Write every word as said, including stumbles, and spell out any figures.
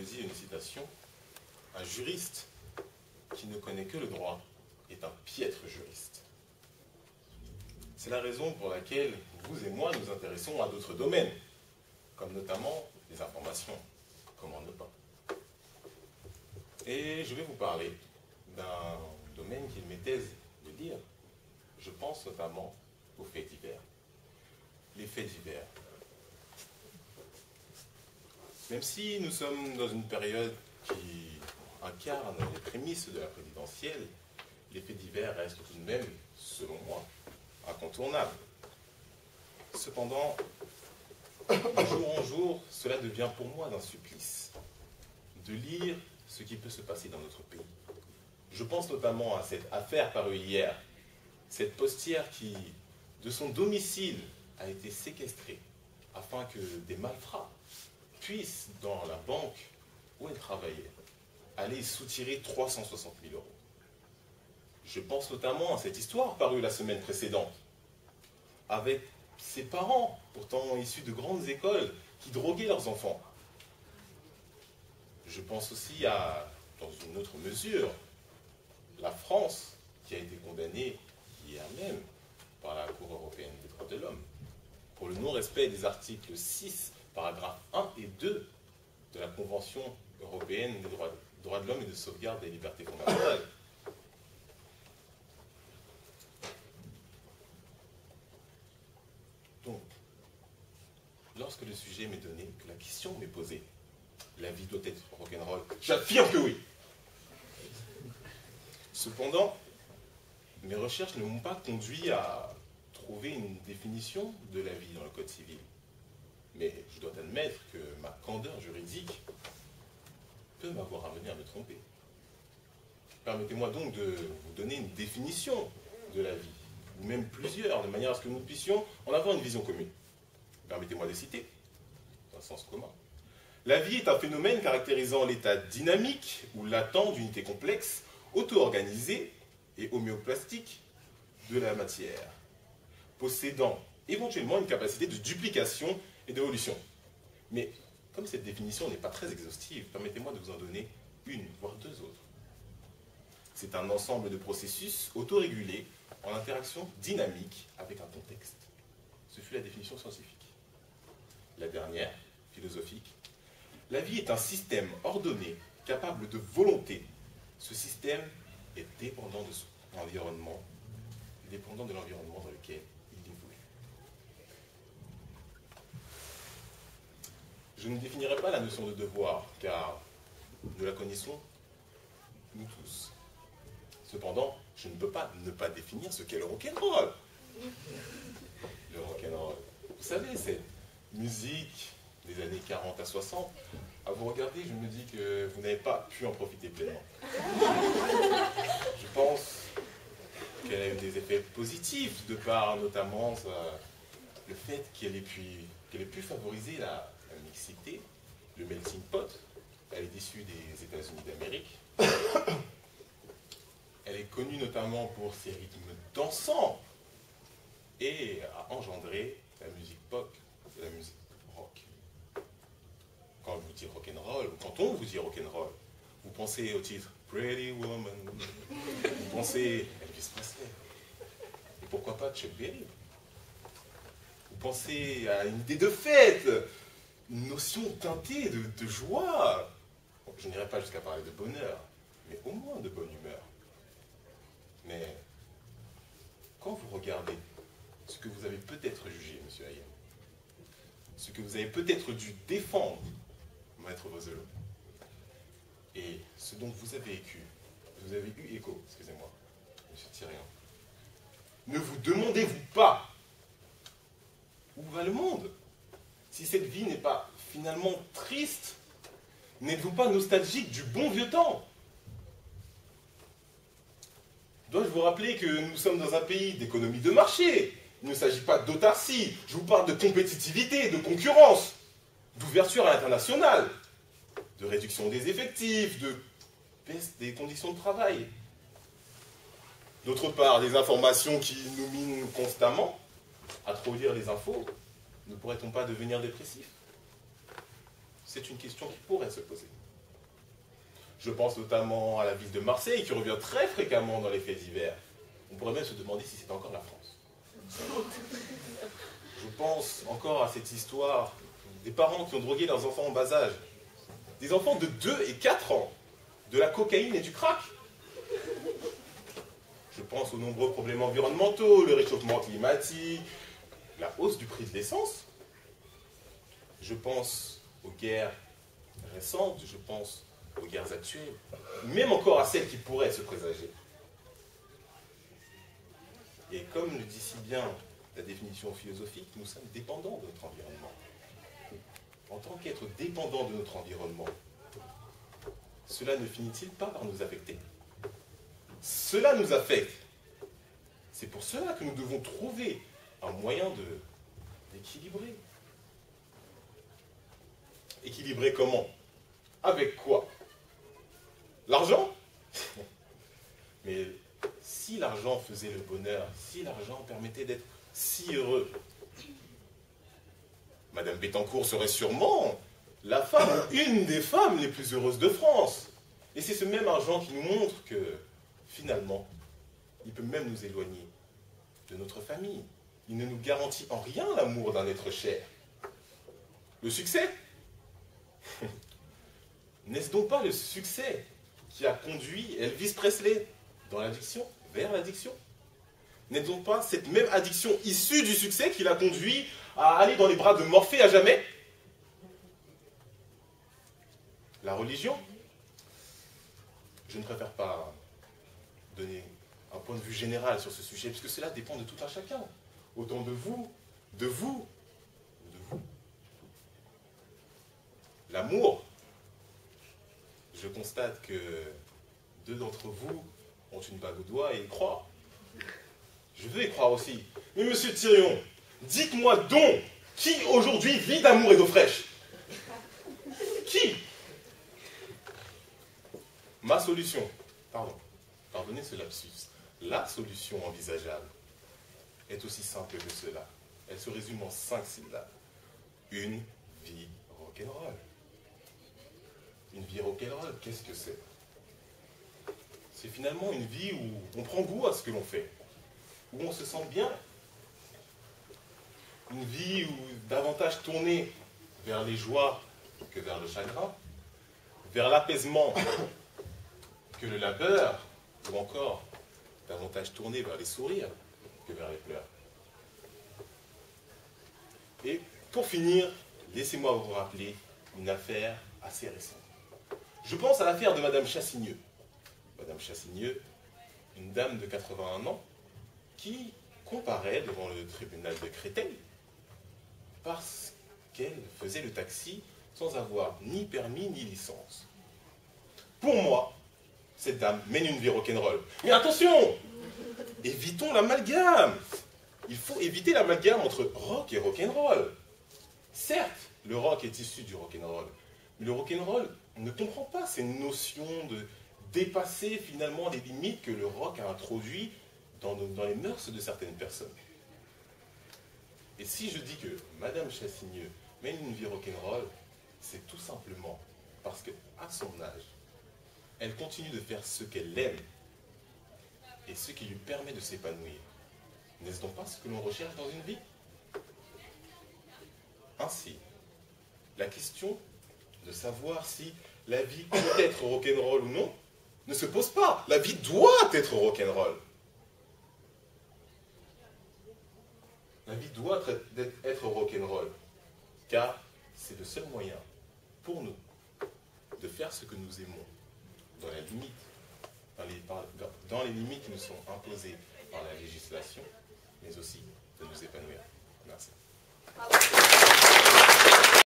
le dis, une citation, un juriste qui ne connaît que le droit est un piètre juriste. C'est la raison pour laquelle vous et moi nous intéressons à d'autres domaines, comme notamment les informations. Comment ne pas? Et je vais vous parler d'un domaine qu'il m'était de dire. Je pense notamment aux faits divers. Les faits divers. Même si nous sommes dans une période qui incarne les prémices de la présidentielle, les faits divers restent tout de même, selon moi, incontournables. Cependant, de jour en jour, cela devient pour moi d'un supplice de lire ce qui peut se passer dans notre pays. Je pense notamment à cette affaire parue hier, cette postière qui, de son domicile, a été séquestrée afin que des malfrats puissent, dans la banque où elle travaillait, aller soutirer trois cent soixante mille euros. Je pense notamment à cette histoire parue la semaine précédente, avec ses parents, pourtant issus de grandes écoles, qui droguaient leurs enfants. Je pense aussi à, dans une autre mesure, la France, qui a été condamnée hier même par la Cour européenne des droits de l'homme, pour le non-respect des articles six, paragraphes un et deux de la Convention européenne des droits, droits de l'homme et de sauvegarde des libertés fondamentales. Donc, lorsque le sujet m'est donné, que la question m'est posée, la vie doit être rock'n'roll, j'affirme que oui. Cependant, mes recherches ne m'ont pas conduit à trouver une définition de la vie dans le Code civil. Mais je dois admettre que ma candeur juridique peut m'avoir amené à me tromper. Permettez-moi donc de vous donner une définition de la vie, ou même plusieurs, de manière à ce que nous puissions en avoir une vision commune. Permettez-moi de citer, dans le sens commun. La vie est un phénomène caractérisant l'état dynamique ou latent d'unité complexe, auto-organisée et homéoplastique de la matière, possédant éventuellement une capacité de duplication et d'évolution. Mais comme cette définition n'est pas très exhaustive, permettez-moi de vous en donner une, voire deux autres. C'est un ensemble de processus autorégulés en interaction dynamique avec un contexte. Ce fut la définition scientifique. La dernière, philosophique. La vie est un système ordonné, capable de volonté. Ce système est dépendant de son environnement, dépendant de l'environnement dans lequel il évolue. Je ne définirai pas la notion de devoir, car nous la connaissons, nous tous. Cependant, je ne peux pas ne pas définir ce qu'est le rock'n'roll. Le rock'n'roll. Vous savez, cette musique des années quarante à soixante, à vous regarder, je me dis que vous n'avez pas pu en profiter pleinement. Je pense qu'elle a eu des effets positifs, de par notamment euh, le fait qu'elle ait pu, qu'elle ait pu favoriser la, la mixité, le melting pot. Elle est issue des États-Unis d'Amérique. Elle est connue notamment pour ses rythmes dansants et a engendré la musique pop, la musique rock. Quand je vous dis rock'n'roll, ou quand on vous dit rock'n'roll, vous pensez au titre Pretty Woman, vous pensez Elvis Presley, et pourquoi pas Chuck Berry. Vous pensez à une idée de fête, une notion teintée de, de joie. Bon, je n'irai pas jusqu'à parler de bonheur, mais au moins de bonne humeur. Mais quand vous regardez ce que vous avez peut-être jugé, monsieur Hayem, ce que vous avez peut-être dû défendre, maître Vozelot, et ce dont vous avez vécu, vous avez eu écho, excusez-moi, monsieur Thirian, ne vous demandez-vous pas où va le monde? Si cette vie n'est pas finalement triste, n'êtes-vous pas nostalgique du bon vieux temps? Dois-je vous rappeler que nous sommes dans un pays d'économie de marché? Il ne s'agit pas d'autarcie, je vous parle de compétitivité, de concurrence, d'ouverture à l'international, de réduction des effectifs, de baisse des conditions de travail. D'autre part, des informations qui nous minent constamment. À trop lire les infos, ne pourrait-on pas devenir dépressif? C'est une question qui pourrait se poser. Je pense notamment à la ville de Marseille, qui revient très fréquemment dans les faits divers. On pourrait même se demander si c'est encore la France. Je pense encore à cette histoire des parents qui ont drogué leurs enfants en bas âge. Des enfants de deux et quatre ans, de la cocaïne et du crack. Je pense aux nombreux problèmes environnementaux, le réchauffement climatique, la hausse du prix de l'essence. Je pense aux guerres récentes, je pense aux guerres actuelles, même encore à celles qui pourraient se présager. Et comme le dit si bien la définition philosophique, nous sommes dépendants de notre environnement. En tant qu'être dépendant de notre environnement, cela ne finit-il pas par nous affecter? Cela nous affecte. C'est pour cela que nous devons trouver un moyen de, d'équilibrer. Équilibrer comment? Avec quoi? L'argent? Mais si l'argent faisait le bonheur, si l'argent permettait d'être si heureux, Madame Bettencourt serait sûrement la femme, une des femmes les plus heureuses de France. Et c'est ce même argent qui nous montre que, finalement, il peut même nous éloigner de notre famille. Il ne nous garantit en rien l'amour d'un être cher. Le succès? N'est-ce donc pas le succès qui a conduit Elvis Presley dans l'addiction, vers l'addiction? N'est-ce donc pas cette même addiction issue du succès qui l'a conduit à aller dans les bras de Morphée à jamais? La religion? Je ne préfère pas donner un point de vue général sur ce sujet, puisque cela dépend de tout un chacun. Autant de vous, de vous, de vous. L'amour, je constate que deux d'entre vous ont une bague au doigt et y croient. Je veux y croire aussi. Mais monsieur Thirion, dites-moi donc, qui aujourd'hui vit d'amour et d'eau fraîche? Qui? Ma solution, pardon, pardonnez ce lapsus, la solution envisageable est aussi simple que cela. Elle se résume en cinq syllabes. Une vie rock'n'roll. Une vie rock'n'roll, qu'est-ce que c'est? C'est finalement une vie où on prend goût à ce que l'on fait, où on se sent bien. Une vie où davantage tournée vers les joies que vers le chagrin, vers l'apaisement que le labeur, ou encore davantage tournée vers les sourires que vers les pleurs. Et pour finir, laissez-moi vous rappeler une affaire assez récente. Je pense à l'affaire de Madame Chassigneux. Madame Chassigneux, une dame de quatre-vingt-un ans, qui comparaît devant le tribunal de Créteil parce qu'elle faisait le taxi sans avoir ni permis ni licence. Pour moi, cette dame mène une vie rock'n'roll. Mais attention! Évitons l'amalgame! Il faut éviter l'amalgame entre rock et rock'n'roll. Certes, le rock est issu du rock'n'roll, mais le rock'n'roll ne comprend pas ces notions de dépasser finalement les limites que le rock a introduites dans, dans les mœurs de certaines personnes. Et si je dis que Madame Chassigneux mène une vie rock'n'roll, c'est tout simplement parce qu'à son âge, elle continue de faire ce qu'elle aime et ce qui lui permet de s'épanouir. N'est-ce donc pas ce que l'on recherche dans une vie? Ainsi, la question de savoir si la vie peut être rock'n'roll ou non ne se pose pas. La vie doit être rock'n'roll. La vie doit être rock'n'roll, car c'est le seul moyen pour nous de faire ce que nous aimons dans la limite, dans les, dans les limites qui nous sont imposées par la législation, mais aussi de nous épanouir. Merci.